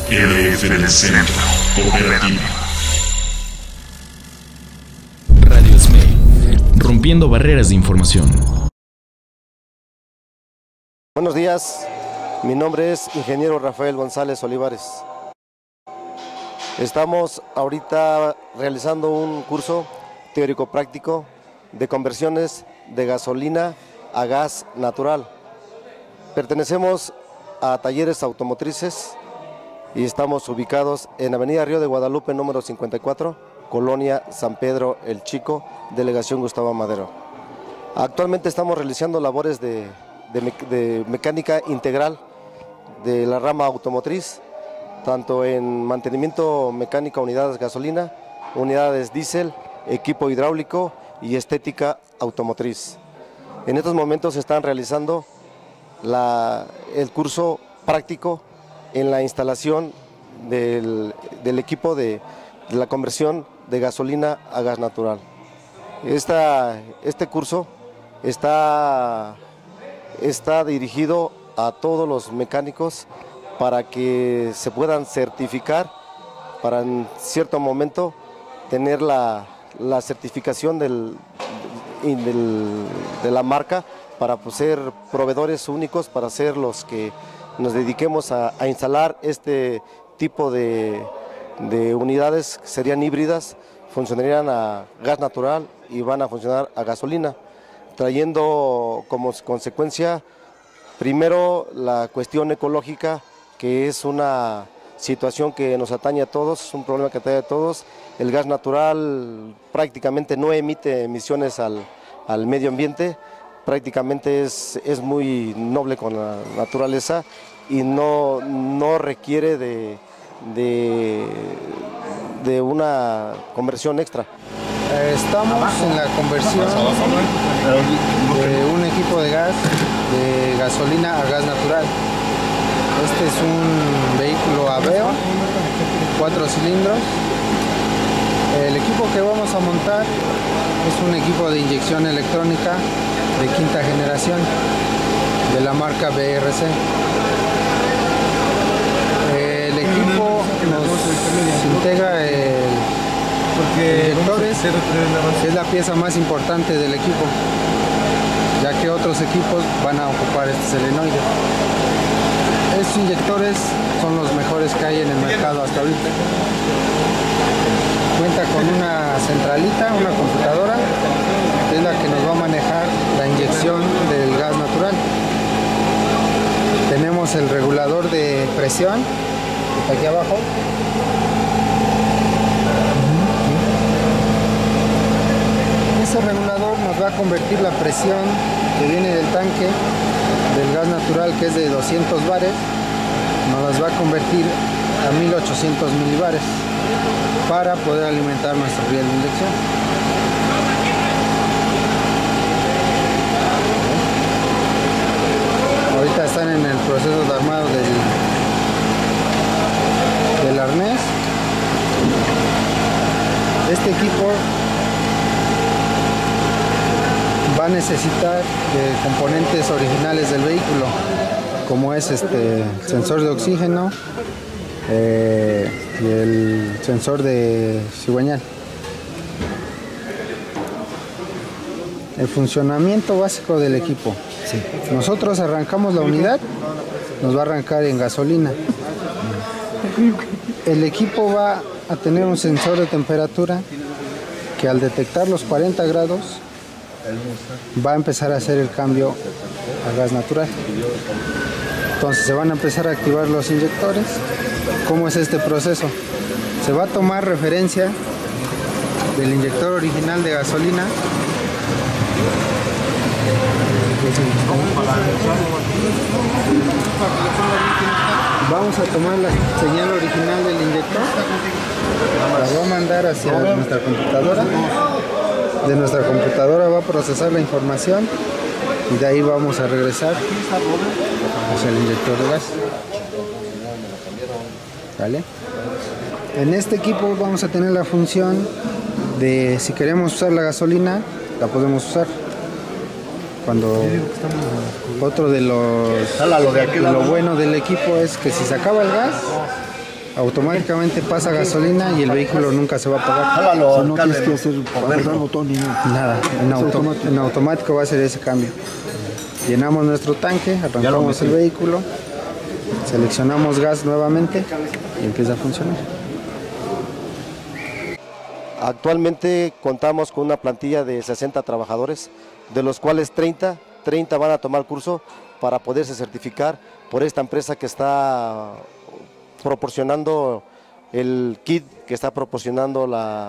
LF del Centro, Cooperativa. Radio SME, rompiendo barreras de información. Buenos días, mi nombre es Ingeniero Rafael González Olivares. Estamos ahorita realizando un curso teórico-práctico de conversiones de gasolina a gas natural. Pertenecemos a Talleres Automotrices y estamos ubicados en Avenida Río de Guadalupe, número 54, Colonia San Pedro el Chico, Delegación Gustavo Madero. Actualmente estamos realizando labores de mecánica integral de la rama automotriz, tanto en mantenimiento mecánico, unidades gasolina, unidades diésel, equipo hidráulico y estética automotriz. En estos momentos se están realizando el curso práctico en la instalación del equipo de la conversión de gasolina a gas natural. Este curso está dirigido a todos los mecánicos para que se puedan certificar, para en cierto momento tener la certificación de la marca, para ser proveedores únicos, para ser los que nos dediquemos a instalar este tipo de unidades que serían híbridas, funcionarían a gas natural y van a funcionar a gasolina, trayendo como consecuencia primero la cuestión ecológica, que es una situación que nos atañe a todos, es un problema que atañe a todos. El gas natural prácticamente no emite emisiones al medio ambiente, prácticamente es muy noble con la naturaleza y no requiere de una conversión extra. Estamos en la conversión de un equipo de gas de gasolina a gas natural. Este es un vehículo Aveo, 4 cilindros. El equipo que vamos a montar es un equipo de inyección electrónica de quinta generación de la marca BRC. El equipo nos integra inyectores, que es la pieza más importante del equipo, ya que otros equipos van a ocupar este solenoide. Estos inyectores son los mejores que hay en el mercado hasta ahorita. Cuenta con una centralita, una computadora, que es la que nos va a manejar la inyección del gas natural. Tenemos el regulador de presión, que está aquí abajo. Ese regulador nos va a convertir la presión que viene del tanque del gas natural, que es de 200 bares, nos las va a convertir a 1800 milibares para poder alimentar nuestro riel de inyección. Ahorita están en el proceso de armado del arnés. Este equipo va a necesitar de componentes originales del vehículo, como es sensor de oxígeno y el sensor de cigüeñal. El funcionamiento básico del equipo. Sí. Nosotros arrancamos la unidad, nos va a arrancar en gasolina. El equipo va a tener un sensor de temperatura que al detectar los 40 grados va a empezar a hacer el cambio a gas natural. Entonces se van a empezar a activar los inyectores. ¿Cómo es este proceso? Se va a tomar referencia del inyector original de gasolina. Vamos a tomar la señal original del inyector, la va a mandar hacia nuestra computadora. De nuestra computadora va a procesar la información y de ahí vamos a regresar hacia el inyector de gas. ¿Vale? En este equipo vamos a tener la función de, si queremos usar la gasolina, la podemos usar. Cuando otro de lo bueno del equipo es que si se acaba el gas, automáticamente pasa gasolina y el vehículo nunca se va a apagar. O sea, no tienes que hacer el botón ni nada. Nada, en automático va a ser ese cambio. Llenamos nuestro tanque, arrancamos el vehículo, seleccionamos gas nuevamente y empieza a funcionar. Actualmente contamos con una plantilla de 60 trabajadores, de los cuales 30 van a tomar curso para poderse certificar por esta empresa que está proporcionando el kit, que está proporcionando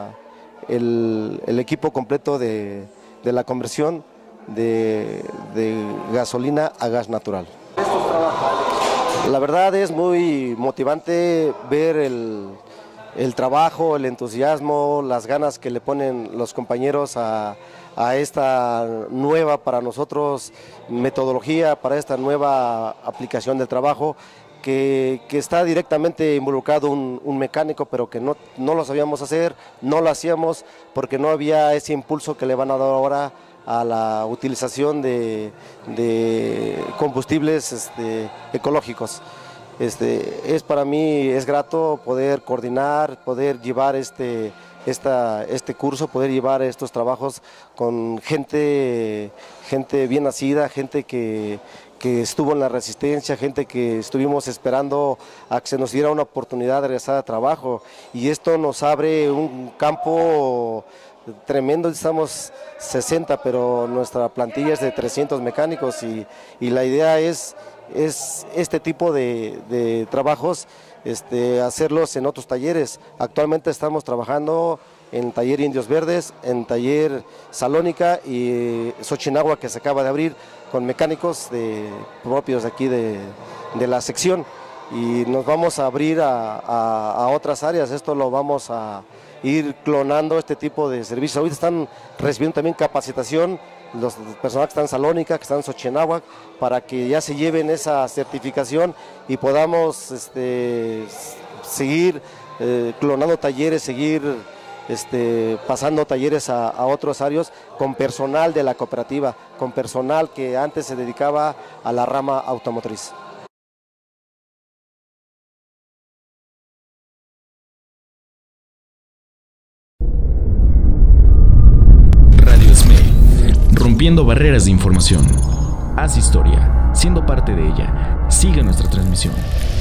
el equipo completo de la conversión de gasolina a gas natural. La verdad es muy motivante ver el trabajo, el entusiasmo, las ganas que le ponen los compañeros a esta nueva para nosotros metodología, para esta nueva aplicación del trabajo, que está directamente involucrado un mecánico, pero que no lo sabíamos hacer, no lo hacíamos porque no había ese impulso que le van a dar ahora a la utilización de combustibles ecológicos. Para mí es grato poder coordinar, poder llevar este curso, poder llevar estos trabajos con gente bien nacida, gente que estuvo en la resistencia, gente que estuvimos esperando a que se nos diera una oportunidad de regresar a trabajo, y esto nos abre un campo tremendo. Estamos 60, pero nuestra plantilla es de 300 mecánicos y la idea es este tipo de trabajos hacerlos en otros talleres. Actualmente estamos trabajando en taller Indios Verdes, en taller Salónica y Xochinagua, que se acaba de abrir, con mecánicos propios de aquí de la sección, y nos vamos a abrir a otras áreas. Esto lo vamos a ir clonando, este tipo de servicios. Ahorita están recibiendo también capacitación los personas que están en Salónica, que están en Xochinagua, para que ya se lleven esa certificación y podamos seguir clonando talleres, seguir pasando talleres a otros áreas con personal de la cooperativa, con personal que antes se dedicaba a la rama automotriz. Radio SME, rompiendo barreras de información. Haz historia, siendo parte de ella. Sigue nuestra transmisión.